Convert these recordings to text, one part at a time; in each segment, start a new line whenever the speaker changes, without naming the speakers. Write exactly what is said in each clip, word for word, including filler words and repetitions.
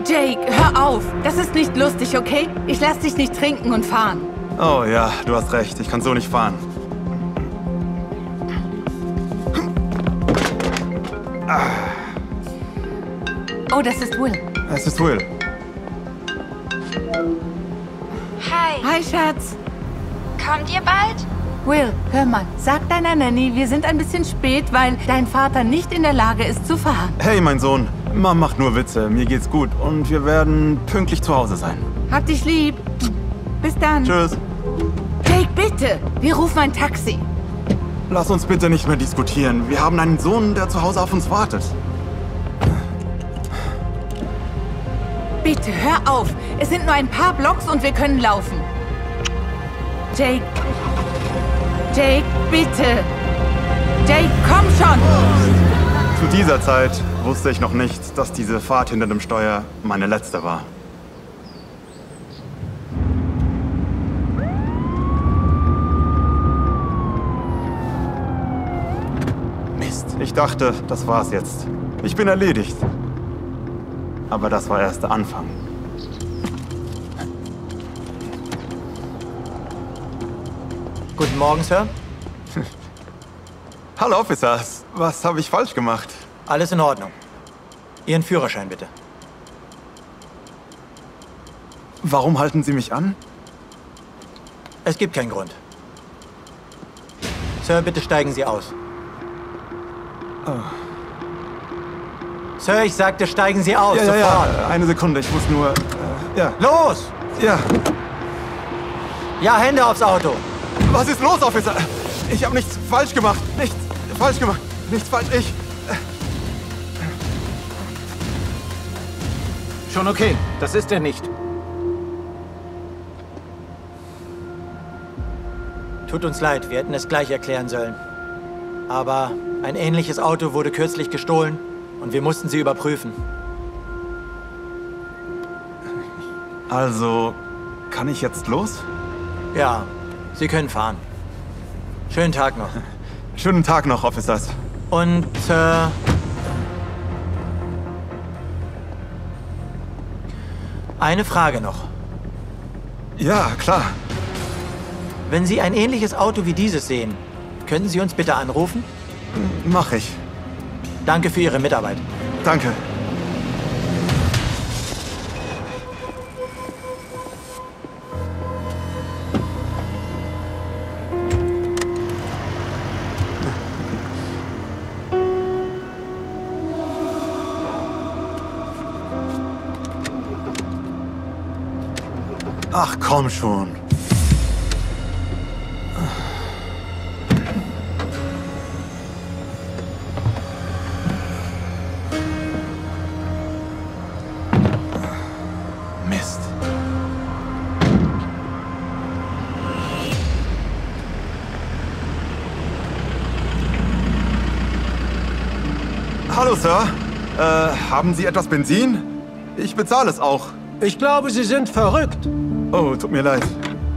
Jake, hör auf. Das ist nicht lustig, okay? Ich lass dich nicht trinken und fahren.
Oh ja, du hast recht. Ich kann so nicht fahren.
Oh, das ist Will.
Es ist Will.
Hi.
Hi, Schatz.
Kommt ihr bald?
Will, hör mal. Sag deiner Nanny, wir sind ein bisschen spät, weil dein Vater nicht in der Lage ist zu fahren.
Hey, mein Sohn. Mom macht nur Witze. Mir geht's gut. Und wir werden pünktlich zu Hause sein.
Hab dich lieb. Bis dann.
Tschüss.
Jake, bitte. Wir rufen ein Taxi.
Lass uns bitte nicht mehr diskutieren. Wir haben einen Sohn, der zu Hause auf uns wartet.
Bitte, hör auf. Es sind nur ein paar Blocks und wir können laufen. Jake. Jake, bitte. Jake, komm schon.
Zu dieser Zeit wusste ich noch nicht, dass diese Fahrt hinter dem Steuer meine letzte war. Mist. Ich dachte, das war's jetzt. Ich bin erledigt. Aber das war erst der Anfang.
Guten Morgen, Sir.
Hallo, Officers. Was habe ich falsch gemacht?
Alles in Ordnung. Ihren Führerschein, bitte.
Warum halten Sie mich an?
Es gibt keinen Grund. Sir, bitte steigen Sie aus.
Oh.
Sir, ich sagte, steigen Sie aus,
Ja,
sofort.
ja, ja. Eine Sekunde, ich muss nur... Äh, ja.
Los!
Ja.
Ja, Hände aufs Auto.
Was ist los, Officer? Ich habe nichts falsch gemacht. Nichts falsch gemacht. Nichts falsch. Ich...
Schon okay. Das ist er nicht.
Tut uns leid, wir hätten es gleich erklären sollen. Aber ein ähnliches Auto wurde kürzlich gestohlen und wir mussten sie überprüfen.
Also, kann ich jetzt los?
Ja, Sie können fahren. Schönen Tag noch.
Schönen Tag noch, Officers.
Und, Sir... Eine Frage noch.
Ja, klar.
Wenn Sie ein ähnliches Auto wie dieses sehen, könnten Sie uns bitte anrufen?
Mach ich.
Danke für Ihre Mitarbeit.
Danke. Ach, komm schon. Mist. Hallo, Sir. Äh, haben Sie etwas Benzin? Ich bezahle es auch.
Ich glaube, Sie sind verrückt.
Oh, tut mir leid.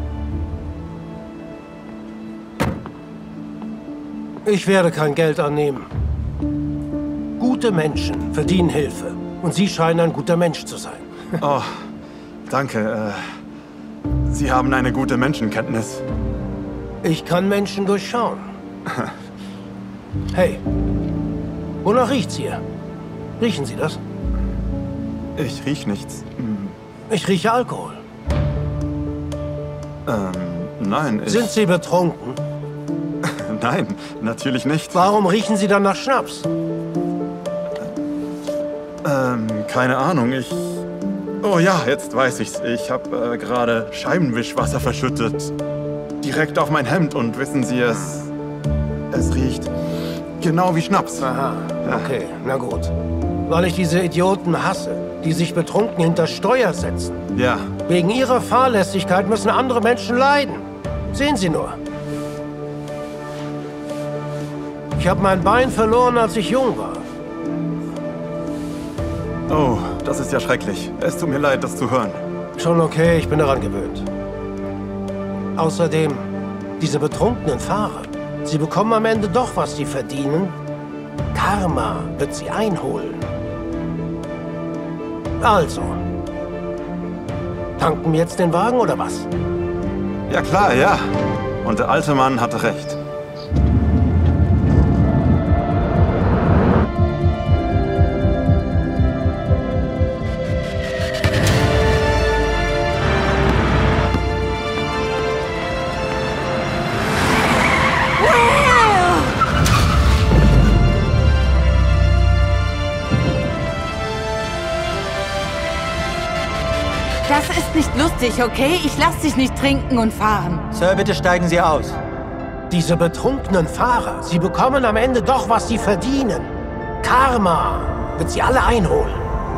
Ich werde kein Geld annehmen. Gute Menschen verdienen Hilfe. Und Sie scheinen ein guter Mensch zu sein.
Oh, danke. Äh, Sie haben eine gute Menschenkenntnis.
Ich kann Menschen durchschauen. Hey, wonach riecht's hier? Riechen Sie das?
Ich riech nichts. Hm,
Ich rieche Alkohol.
Ähm, nein, ich...
Sind Sie betrunken?
Nein, natürlich nicht.
Warum riechen Sie dann nach Schnaps?
Ähm, keine Ahnung, ich... Oh ja, jetzt weiß ich's. Ich habe äh, gerade Scheibenwischwasser verschüttet. Direkt auf mein Hemd und wissen Sie, es... Es riecht genau wie Schnaps.
Aha, okay, na gut. Weil ich diese Idioten hasse, die sich betrunken hinter Steuer setzen.
Ja,
Wegen ihrer Fahrlässigkeit müssen andere Menschen leiden. Sehen Sie nur. Ich habe mein Bein verloren, als ich jung war.
oh, das ist ja schrecklich. Es tut mir leid, das zu hören.
Schon okay, ich bin daran gewöhnt. Außerdem, diese betrunkenen Fahrer, sie bekommen am Ende doch, was sie verdienen. Karma wird sie einholen. Also. Tanken wir jetzt den Wagen oder was?
Ja klar, ja. Und der alte Mann hatte recht.
Das ist nicht lustig, okay? Ich lass dich nicht trinken und fahren.
Sir, bitte steigen Sie aus.
Diese betrunkenen Fahrer, sie bekommen am Ende doch, was sie verdienen. Karma wird sie alle einholen.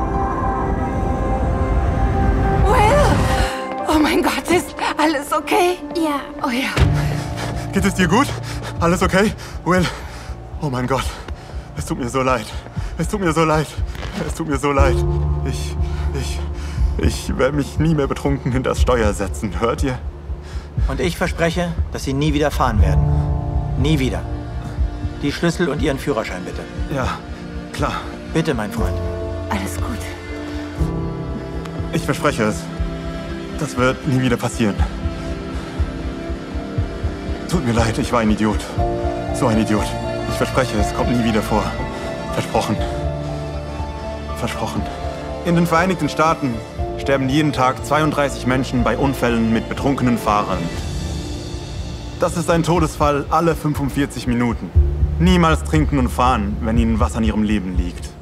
Will! Oh mein Gott, ist alles okay?
Ja.
Oh ja.
Geht es dir gut? Alles okay? Will? Oh mein Gott. Es tut mir so leid. Es tut mir so leid. Es tut mir so leid. Ich... ich... Ich werde mich nie mehr betrunken hinters Steuer setzen. Hört ihr?
Und ich verspreche, dass Sie nie wieder fahren werden. Nie wieder. Die Schlüssel und Ihren Führerschein, bitte.
Ja, klar.
Bitte, mein Freund.
Alles gut.
Ich verspreche es. Das wird nie wieder passieren. Tut mir leid, ich war ein Idiot. So ein Idiot. Ich verspreche, es kommt nie wieder vor. Versprochen. Versprochen. In den Vereinigten Staaten sterben jeden Tag zweiunddreißig Menschen bei Unfällen mit betrunkenen Fahrern. Das ist ein Todesfall alle fünfundvierzig Minuten. Niemals trinken und fahren, wenn Ihnen was an Ihrem Leben liegt.